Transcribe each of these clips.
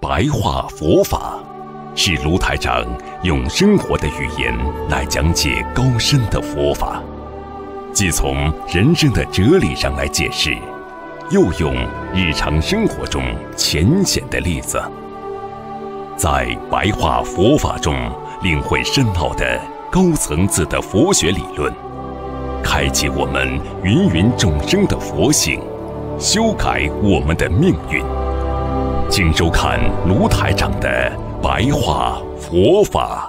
白话佛法，是卢台长用生活的语言来讲解高深的佛法，既从人生的哲理上来解释，又用日常生活中浅显的例子，在白话佛法中领会深奥的高层次的佛学理论，开启我们芸芸众生的佛性，修改我们的命运。请收看卢台长的白话佛法。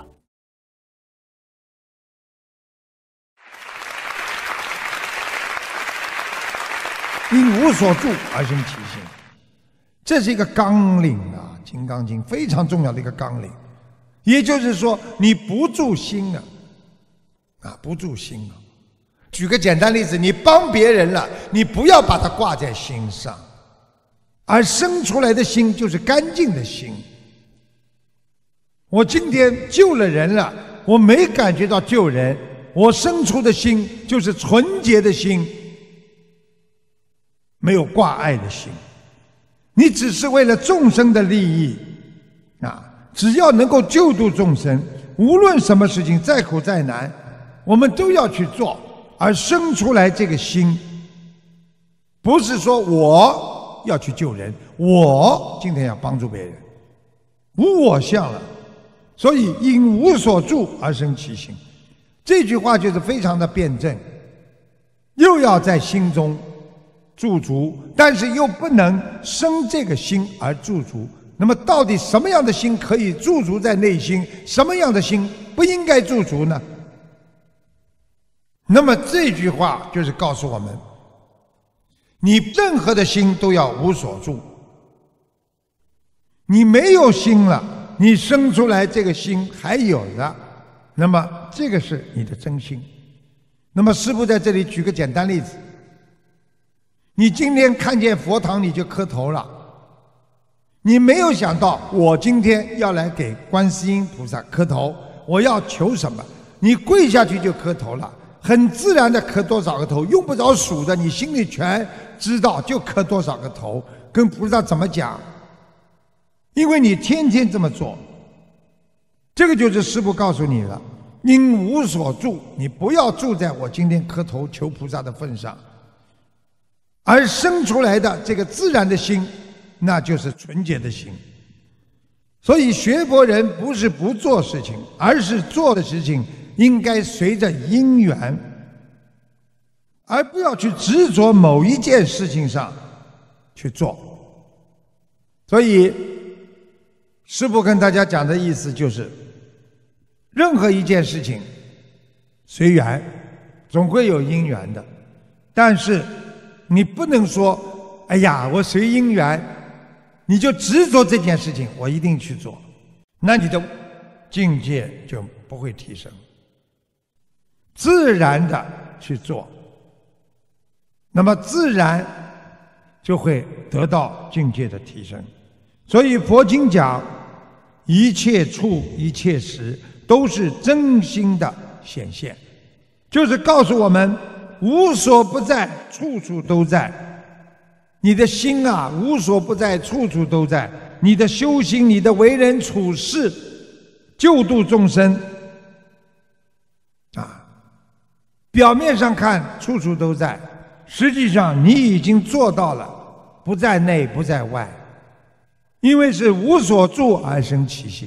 因无所住而生其心，这是一个纲领啊，《金刚经》非常重要的一个纲领。也就是说，你不住心啊，不住心啊。举个简单例子，你帮别人了，你不要把它挂在心上，而生出来的心就是干净的心。我今天救了人了，我没感觉到救人，我生出的心就是纯洁的心，没有挂碍的心。你只是为了众生的利益啊，只要能够救度众生，无论什么事情再苦再难，我们都要去做。而生出来这个心，不是说我要去救人，我今天要帮助别人，无我相了。所以因无所住而生其心，这句话就是非常的辩证，又要在心中驻足，但是又不能生这个心而驻足。那么到底什么样的心可以驻足在内心，什么样的心不应该驻足呢？那么这句话就是告诉我们，你任何的心都要无所住。你没有心了，你生出来这个心还有的，那么这个是你的真心。那么师父在这里举个简单例子，你今天看见佛堂你就磕头了，你没有想到我今天要来给观世音菩萨磕头，我要求什么，你跪下去就磕头了，很自然的磕多少个头，用不着数的，你心里全知道，就磕多少个头，跟菩萨怎么讲，因为你天天这么做。这个就是师父告诉你了，因无所住，你不要住在我今天磕头求菩萨的份上，而生出来的这个自然的心，那就是纯洁的心。所以学佛人不是不做事情，而是做的事情应该随着因缘，而不要去执着某一件事情上去做。所以师父跟大家讲的意思就是，任何一件事情随缘，总会有因缘的，但是你不能说哎呀我随因缘，你就执着这件事情我一定去做，那你的境界就不会提升。自然的去做，那么自然就会得到境界的提升。所以佛经讲一切处一切时都是真心的显现，就是告诉我们无所不在，处处都在。你的心啊，无所不在，处处都在。你的修行，你的为人处事，救度众生啊，表面上看处处都在，实际上你已经做到了不在内不在外，因为是无所住而生其心。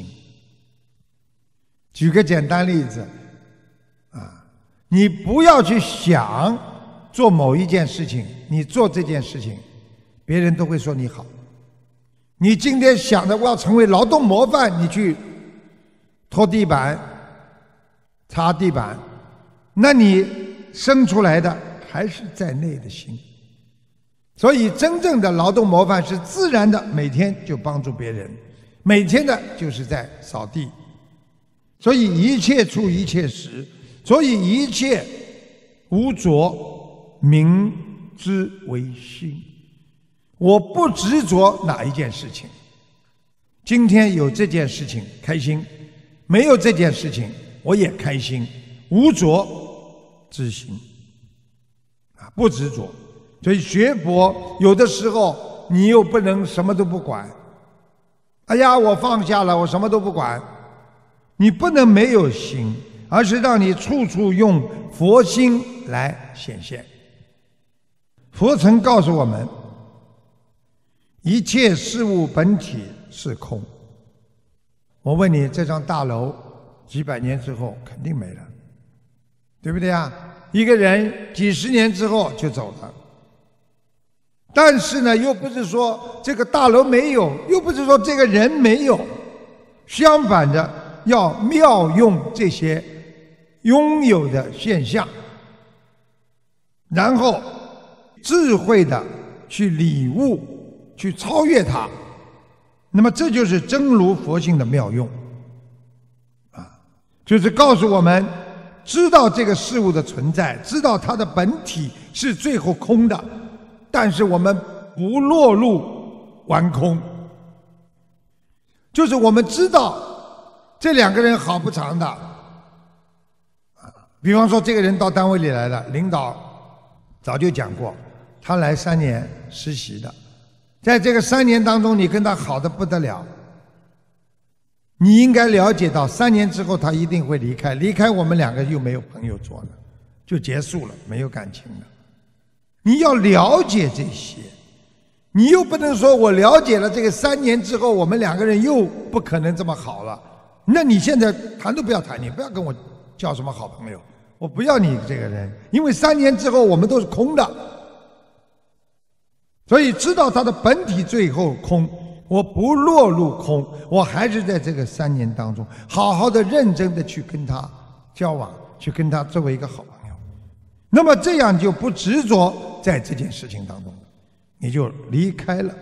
举个简单例子啊，你不要去想做某一件事情，你做这件事情别人都会说你好。你今天想的我要成为劳动模范，你去拖地板擦地板，那你生出来的还是在内的心。所以真正的劳动模范是自然的，每天就帮助别人，每天的就是在扫地。所以一切处一切时，所以一切无着，名之为心。我不执着哪一件事情，今天有这件事情开心，没有这件事情我也开心，无着之心啊，不执着。所以学佛有的时候你又不能什么都不管哎呀，我放下了，我什么都不管。你不能没有心，而是让你处处用佛心来显现。佛曾告诉我们，一切事物本体是空。我问你，这幢大楼几百年之后肯定没了，对不对啊？一个人几十年之后就走了。但是呢，又不是说这个大楼没有，又不是说这个人没有，相反的，要妙用这些拥有的现象，然后智慧的去领悟，去超越它。那么这就是真如佛性的妙用就是告诉我们，知道这个事物的存在，知道它的本体是最后空的，但是我们不落入完空。就是我们知道这两个人好不长的比方说这个人到单位里来了，领导早就讲过，他来3年实习的，在这个3年当中，你跟他好得不得了，你应该了解到3年之后他一定会离开，离开我们两个又没有朋友做了，就结束了，没有感情了。你要了解这些，你又不能说我了解了这个3年之后我们两个人又不可能这么好了，那你现在谈都不要谈，你不要跟我交什么好朋友，我不要你这个人，因为3年之后我们都是空的。所以知道它的本体最后空，我不落入空，我还是在这个3年当中好好的认真的去跟他交往，去跟他作为一个好朋友，那么这样就不执着在这件事情当中，你就离开了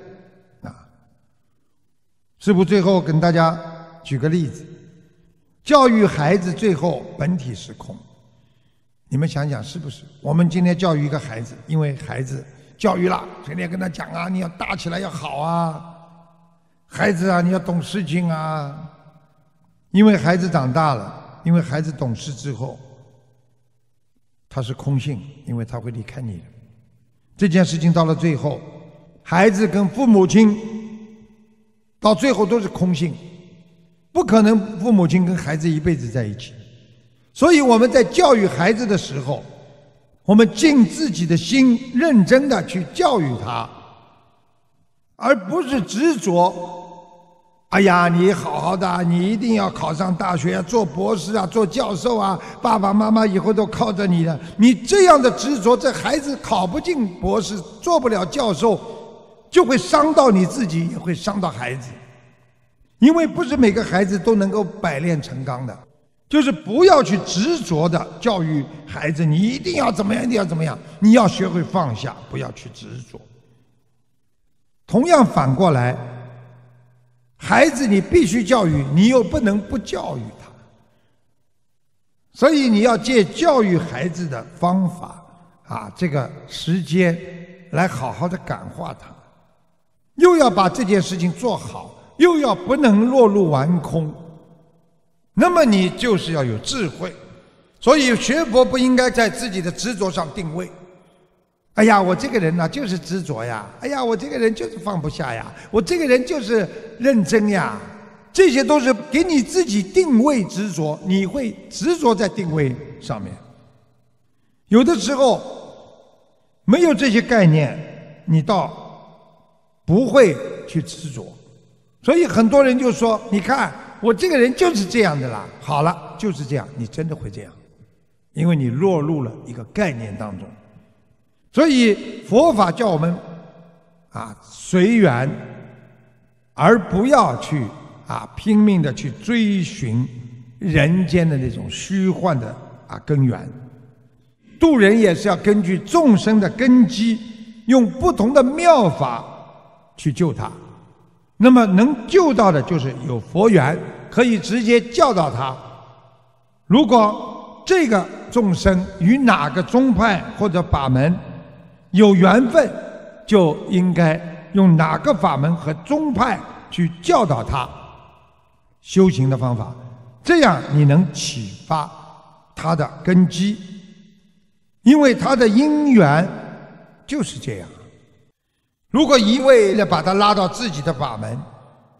师父最后跟大家举个例子，教育孩子最后本体是空，你们想想是不是？我们今天教育一个孩子，因为孩子教育了，天天跟他讲啊，你要大起来要好啊，孩子啊，你要懂事情啊。因为孩子长大了，因为孩子懂事之后，他是空性，因为他会离开你的。这件事情到了最后，孩子跟父母亲到最后都是空性，不可能父母亲跟孩子一辈子在一起。所以我们在教育孩子的时候，我们尽自己的心，认真的去教育他，而不是执着。哎呀，你好好的，你一定要考上大学啊，做博士啊，做教授啊，爸爸妈妈以后都靠着你的。你这样的执着，这孩子考不进博士，做不了教授，就会伤到你自己，也会伤到孩子。因为不是每个孩子都能够百炼成钢的。就是不要去执着的教育孩子，你一定要怎么样，一定要怎么样，你要学会放下，不要去执着。同样反过来，孩子你必须教育，你又不能不教育他，所以你要借教育孩子的方法这个时间来好好的感化他，又要把这件事情做好，又要不能落入完空。那么你就是要有智慧，所以学佛不应该在自己的执着上定位。哎呀，我这个人呢就是执着呀，哎呀，我这个人就是放不下呀，我这个人就是认真呀，这些都是给你自己定位执着，你会执着在定位上面。有的时候没有这些概念，你倒不会去执着。所以很多人就说，你看我这个人就是这样的啦，好了，就是这样，你真的会这样，因为你落入了一个概念当中。所以佛法叫我们随缘，而不要去拼命的去追寻人间的那种虚幻的根源。度人也是要根据众生的根基，用不同的妙法去救他。那么能救到的就是有佛缘，可以直接教导他。如果这个众生与哪个宗派或者法门有缘分，就应该用哪个法门和宗派去教导他修行的方法，这样你能启发他的根基，因为他的因缘就是这样。如果一味地把他拉到自己的法门，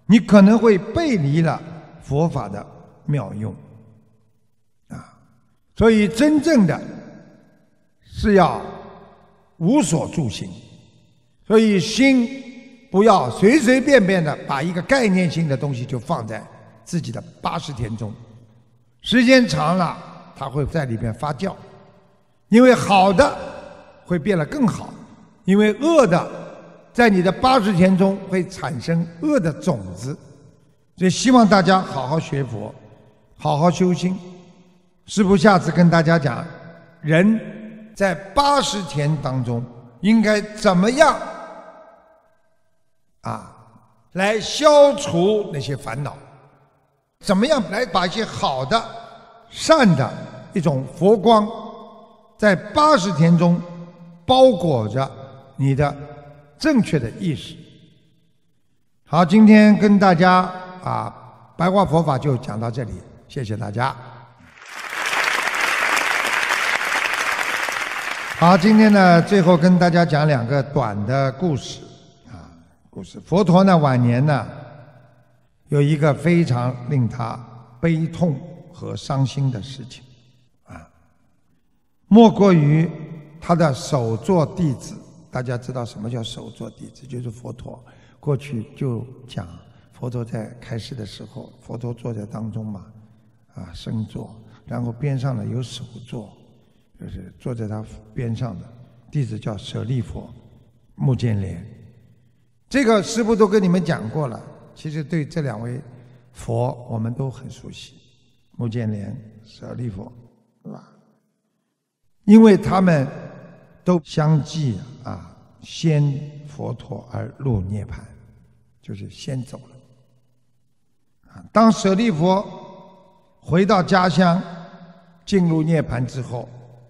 你可能会背离了佛法的妙用所以真正的是要无所住心，所以心不要随随便便的把一个概念性的东西就放在自己的80天中，时间长了它会在里面发酵，因为好的会变得更好，因为恶的在你的80天中会产生恶的种子。所以希望大家好好学佛，好好修心。师父下次跟大家讲，人在80天当中应该怎么样来消除那些烦恼，怎么样来把一些好的善的一种佛光在80天中包裹着你的正确的意识。好，今天跟大家白话佛法就讲到这里，谢谢大家。好，今天呢，最后跟大家讲2个短的故事佛陀呢晚年呢有一个非常令他悲痛和伤心的事情莫过于他的首座弟子。大家知道什么叫首座弟子？就是佛陀过去就讲，佛陀在开示的时候，佛陀坐在当中嘛升座，然后边上呢有首座，就是坐在他边上的弟子叫舍利弗、目犍连。这个师父都跟你们讲过了，其实对这2位佛我们都很熟悉，目犍连、舍利弗，是吧？因为他们都相继先佛陀而入涅槃，就是先走了。当舍利弗回到家乡进入涅槃之后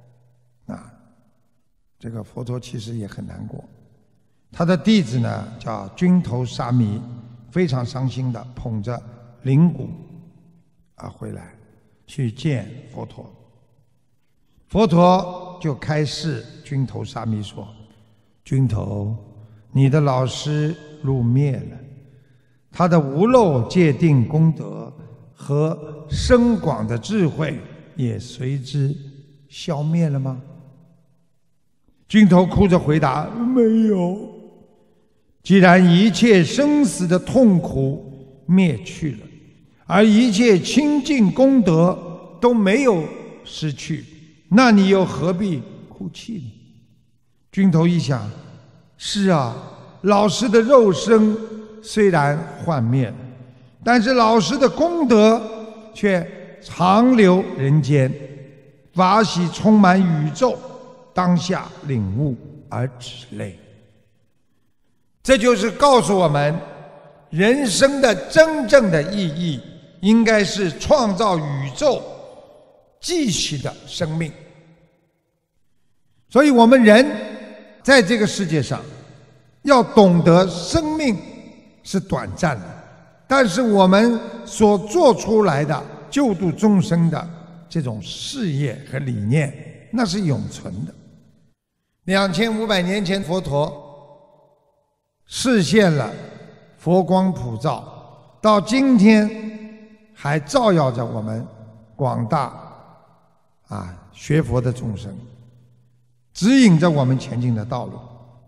这个佛陀其实也很难过。他的弟子呢叫君头沙弥，非常伤心的捧着灵骨回来去见佛陀。佛陀就开示君头沙弥说，君头，你的老师入灭了，他的无漏戒定功德和深广的智慧也随之消灭了吗？君头哭着回答，没有。既然一切生死的痛苦灭去了，而一切清净功德都没有失去，那你又何必哭泣呢？君头一想，是啊，老师的肉身虽然幻灭了，但是老师的功德却长留人间，法喜充满宇宙，当下领悟而止泪。这就是告诉我们，人生的真正的意义应该是创造宇宙继续的生命。所以我们人在这个世界上要懂得生命是短暂的，但是我们所做出来的救度众生的这种事业和理念，那是永存的。2500年前佛陀示现了佛光普照，到今天还照耀着我们广大学佛的众生，指引着我们前进的道路。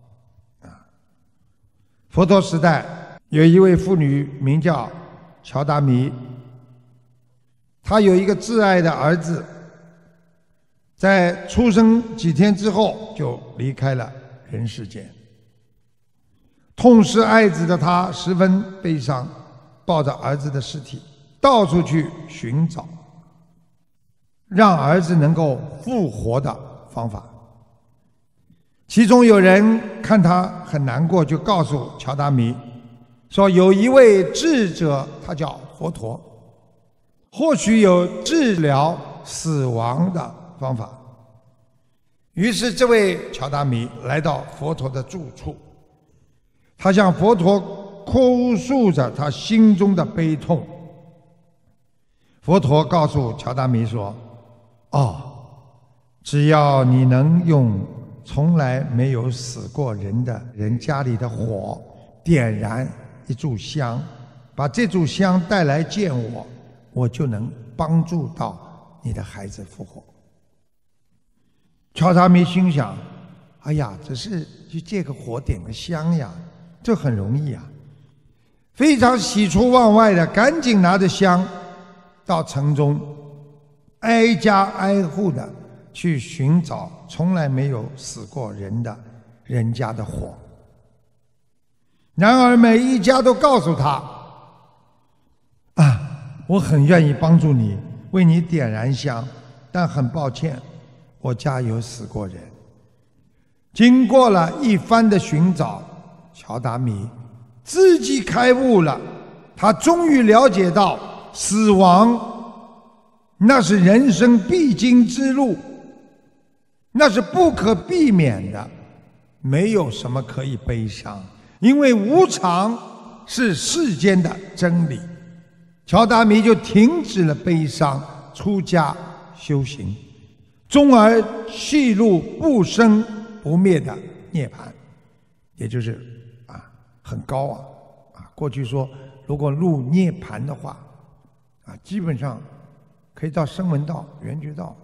佛陀时代有一位妇女名叫乔达弥，她有一个挚爱的儿子，在出生几天之后就离开了人世间。痛失爱子的她十分悲伤，抱着儿子的尸体到处去寻找让儿子能够复活的方法。其中有人看他很难过，就告诉乔达弥说，有一位智者，他叫佛陀，或许有治疗死亡的方法。于是这位乔达弥来到佛陀的住处，他向佛陀哭诉着他心中的悲痛。佛陀告诉乔达弥说，只要你能用从来没有死过人的人家里的火点燃一炷香， 把这炷香带来见我，我就能帮助到你的孩子复活。乔达弥心想：哎呀，只是去借个火点个香呀，这很容易啊！非常喜出望外的，赶紧拿着香到城中，挨家挨户的去寻找从来没有死过人的人家的火。然而每一家都告诉他：我很愿意帮助你，为你点燃香，但很抱歉，我家有死过人。经过了一番的寻找，乔达弥自己开悟了，他终于了解到死亡那是人生必经之路，那是不可避免的，没有什么可以悲伤，因为无常是世间的真理。乔达弥就停止了悲伤，出家修行，终而契入不生不灭的涅槃，也就是很高过去说如果入涅槃的话基本上可以到声闻道、缘觉道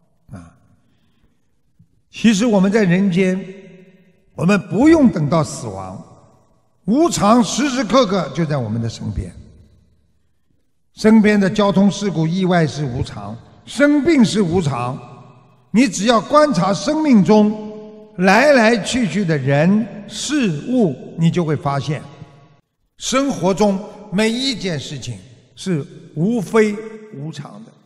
其实我们在人间，我们不用等到死亡，无常时时刻刻就在我们的身边。身边的交通事故、意外是无常，生病是无常，你只要观察生命中来来去去的人事物，你就会发现生活中每一件事情是无非无常的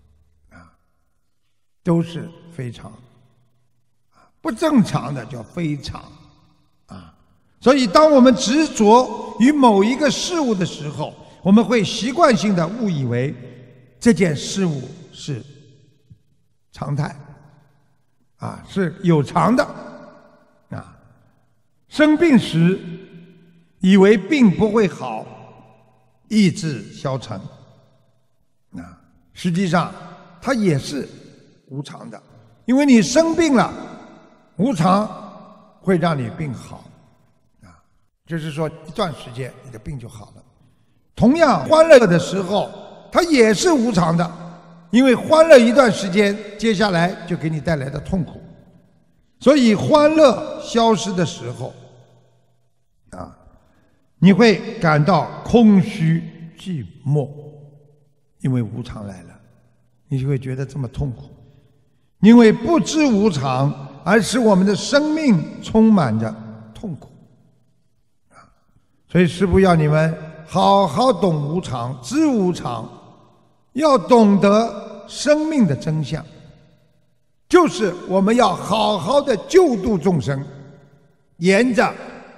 都是非常不正常的叫非常所以当我们执着于某一个事物的时候，我们会习惯性的误以为这件事物是常态是有常的生病时以为病不会好，意志消沉实际上它也是无常的，因为你生病了，无常会让你病好就是说一段时间你的病就好了。同样欢乐的时候它也是无常的，因为欢乐一段时间，接下来就给你带来的痛苦。所以欢乐消失的时候你会感到空虚寂寞，因为无常来了，你就会觉得这么痛苦。因为不知无常，而使我们的生命充满着痛苦所以师父要你们好好懂无常，知无常，要懂得生命的真相，就是我们要好好的救度众生，沿着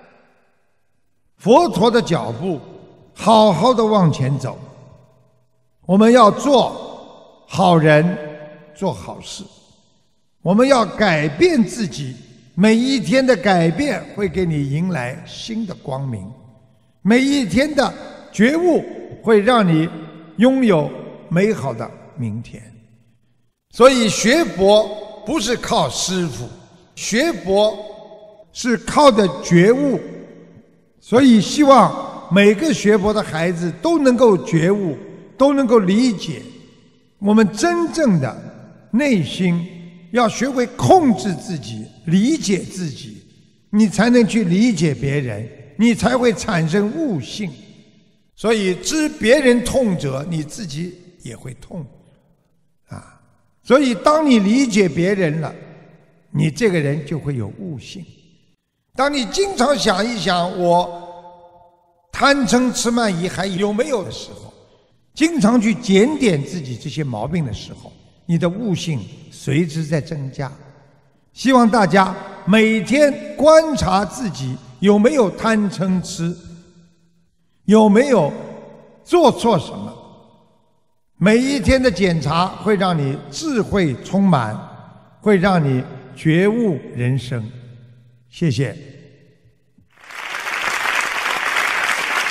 佛陀的脚步好好的往前走。我们要做好人，做好事，我们要改变自己，每一天的改变会给你迎来新的光明，每一天的觉悟会让你拥有美好的明天。所以学佛不是靠师父，学佛是靠的觉悟。所以希望每个学佛的孩子都能够觉悟，都能够理解，我们真正的内心要学会控制自己，理解自己，你才能去理解别人，你才会产生悟性。所以知别人痛者，你自己也会痛所以当你理解别人了，你这个人就会有悟性。当你经常想一想我贪嗔痴慢疑还有没有的时候，经常去检点自己这些毛病的时候，你的悟性随之在增加。希望大家每天观察自己有没有贪嗔痴，有没有做错什么。每一天的检查会让你智慧充满，会让你觉悟人生。谢谢。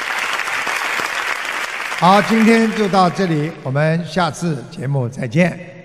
好，今天就到这里，我们下次节目再见。